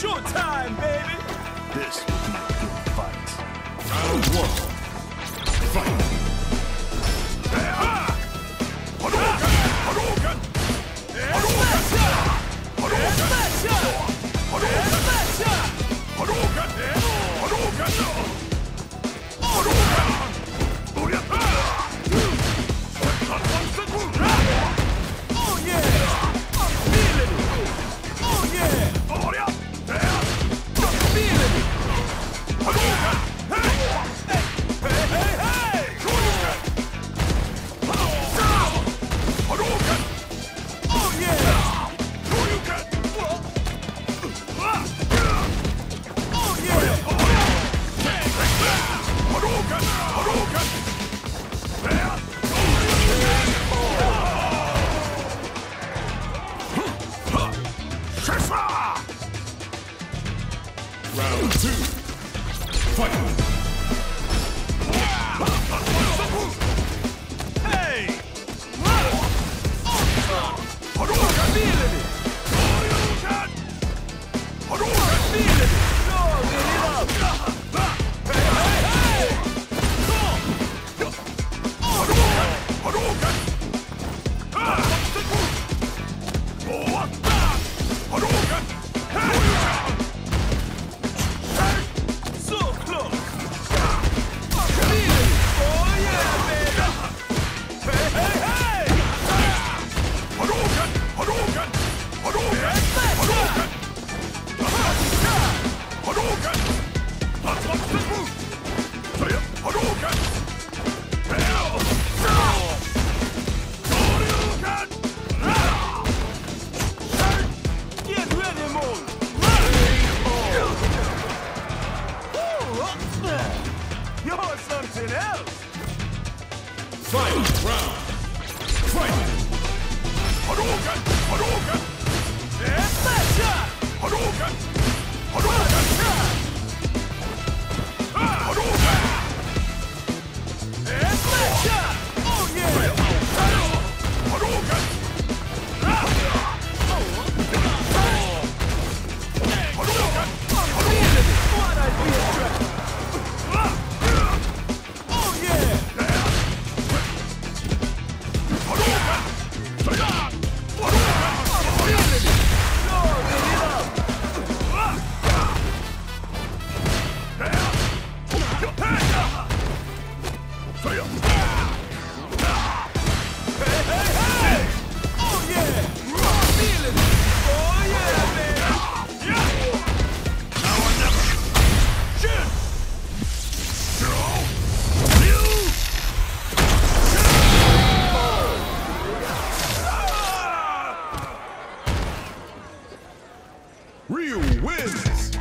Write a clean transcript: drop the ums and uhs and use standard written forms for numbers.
Showtime, baby! This will be a good fight. Round one. Fight. Hadouken! Hadouken! Round two. Fight. Hey! Hadouken! Feeling it! Hadouken! Hadouken! Feeling it! No, get it up! Hey, hey, hey! Hadouken! Hadouken! Hadouken! So close! Feeling it! Oh yeah, baby! Hey, hey, hey! Hadouken! Hadouken! Hadouken! Hadouken! Hadouken! Hadouken! Hadouken! Get ready, Moon! You're something else! Final round. Fight. Hadouken! Hadouken! Smash! Hadouken! Hadouken! Hadouken! Smash! Oh yeah! Hadouken! Hadouken! I'm feeling it! Why'd I be a trap? Oh yeah! Hadouken! Ryu wins.